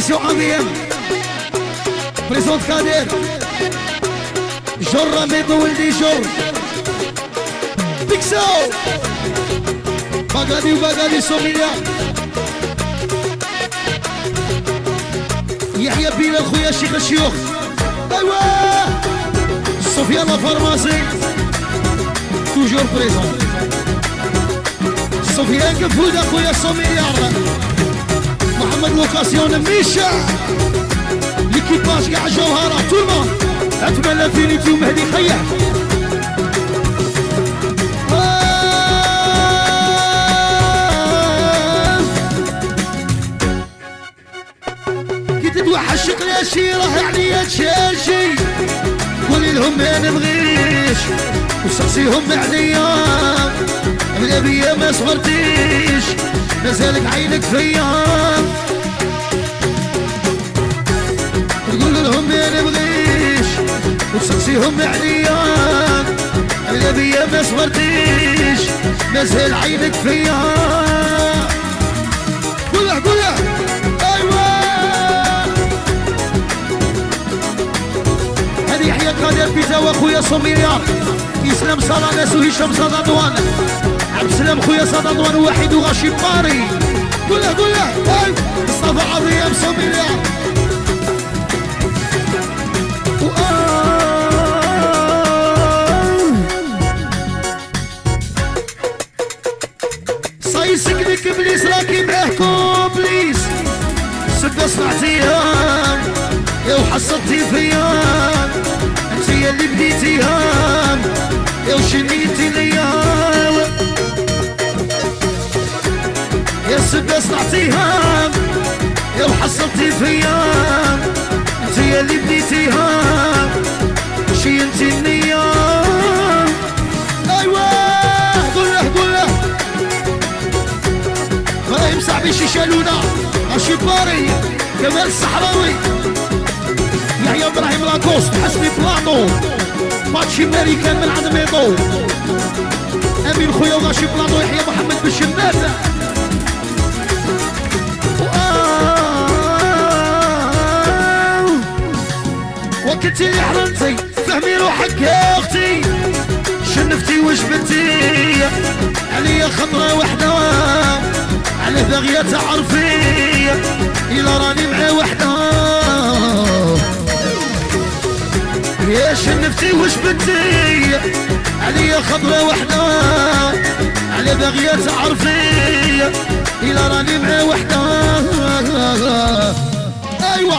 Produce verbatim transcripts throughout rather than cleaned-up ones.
Mission عظيم بريزونت كادر جر رميض ولدي جر بيكسو بغادي وبغادي سوميليا يحيى بلال خويا شيخ الشيوخ ايوا سفيان الفارماسي توجور بريزون سفيان قفوده خويا سوميليار محمد لوكاسيون ميشا ليكيباج كاع جوهره تولما اتمنى فينيتي ومهدي خيح كي تتوحشق يا شيره عليا تشاشي قولي لهم ما نبغيش وسقسيهم عليا بلا بيا ما صبرتيش مازالك عينك فيا تقول لهم ما نبغيش وسقسيهم عليا بلا بيا ما صبرتيش مازال عينك فيا قوله قوله ايوا هذه يحيى قادر بيتا واخويا سوميليار اسلام صلاناس وهشام صدادوان عبد السلام خويا صدادوان واحد وغاشي باري قوله قوله اي مصطفى عظيم سوميليار صايسكنك ابليس راكي معاه كوبليس سكه صنعتيها يا وحصلتي فيا انت يا اللي بديتيها يا وشنيتي ليا يا سكه صنعتيها يا وحصلتي فيا انت يا اللي بديتيها شي انت النية ايوا قوله قوله ابراهيم صاحبي شيشالونا رشيد باري كمال الصحراوي يحيى ابراهيم لاكوست حسني بلاطو ماتشي ماريكان من عند ميطو امين خويا وغاشي بلاطو يحيى محمد بالشمات وكنتي اللي حرمتي فهمي روحك يا اختي شنفتي وجبتي عليا خطره وحده على باغيه تعرفي الا راني مع وحده يا شنفتي وجبتي عليا خطره وحده على باغيه تعرفي الا راني مع وحده ايوا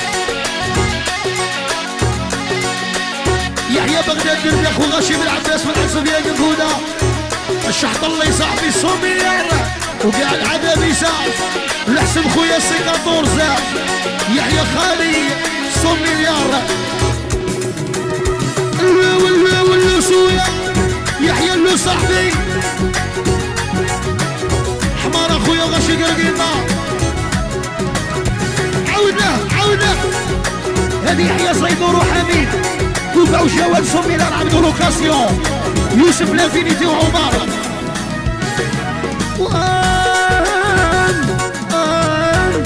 يحيى بغداد دربيخ وغاشي بن عباس من عصب يا قفوده الشحط الله صاحبي سوميليار وكاع العذاب يساعد الحسن خويا السيقه طورزه يحيى خالي سوميليار ولو ولو سويا يحيى اللو صاحبي حمار اخويا غاشي قرقيطه عاودنا عاودنا هذه يحيى صيدور وحميد كوفا وجواد سوميليار عبدو لوكاسيون يوسف لافينيتي وعمر وآن آن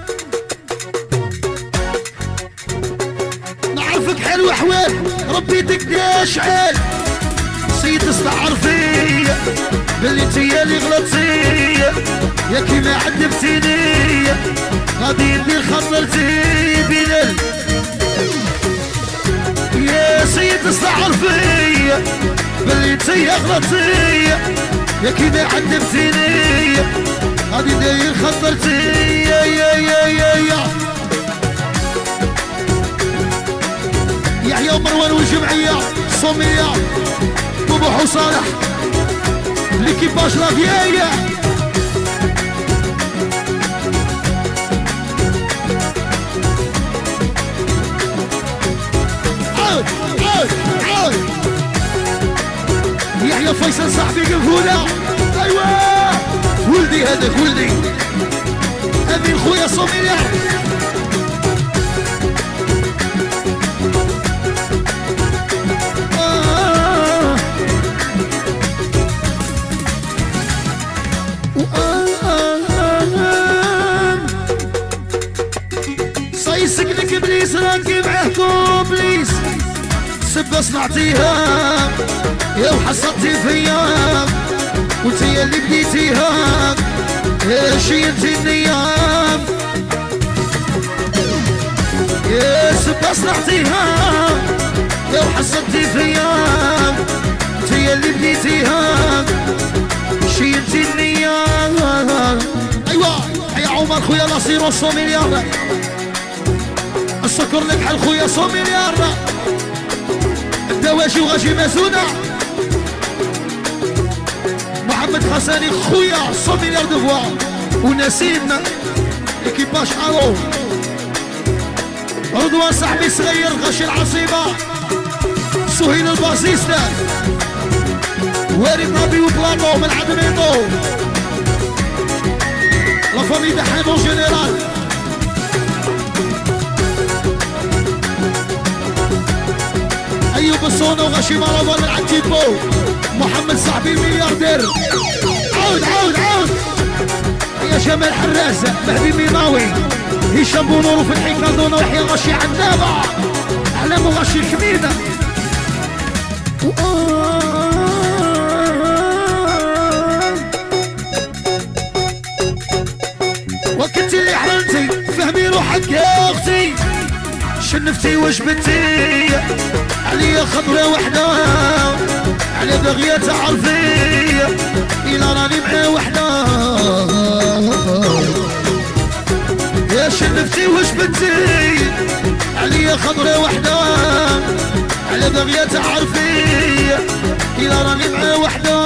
نعرفك حلو احوال ربيتك داش عال سيد تستعر فيا بلي انتيا اللي غلطتي يا كيما عذبتيني غادي ندير خطرتي بلال يا سيد تستعر فيا بلي انتيا غلطتي يا كيما عذبتيني غادي ندير خطرتي يا يا يا يا يا يحيى ومروان والجمعيه صوميه طبوح وصالح ليكيباج لا فيايا عاود عاود عاود يحيى فيصل صاحبي قفوله ايوا ولدي هذاك ولدي امين خويا صوميليار سبة صنعتيها يا وحصلتي فيا وانتي اللي بديتيها يا شيلتي النيام يا سبة صنعتيها يا وحصلتي فيا انتي اللي بديتيها شيلتي النيام. ايوا يا عمر خويا لاصيرو صو مليار السكر لك بحال خويا صو مليار الدواجي وغاجي مازونة محمد خساني خويا صو مليار دو فوا ونسيم ايكيباج الو رضوان صاحبي صغير غاشي العصيبة سهيل الباسيستا وارد ربي وبلاطو من عدميطو لا فامي دحام اون جينيرال ايوب الصونو وغاشي مروان من عتيبو محمد صاحبي ملياردير عود عود عود يا جمال حراز مهدي ميناوي هشام بونورو في الحكاردونة ويحيى غاشي عنابة اعلام غاشي الكمينة وكنت اللي حرمتي فهمي روحك يا اختي شنفتي وجبتي عليا خضرة وحدة على بغية تعرفي إلا راني معاه وحدة يا شنفتي وجبتي عليا خضرة وحدة على بغية تعرفي إلا راني معاه وحدة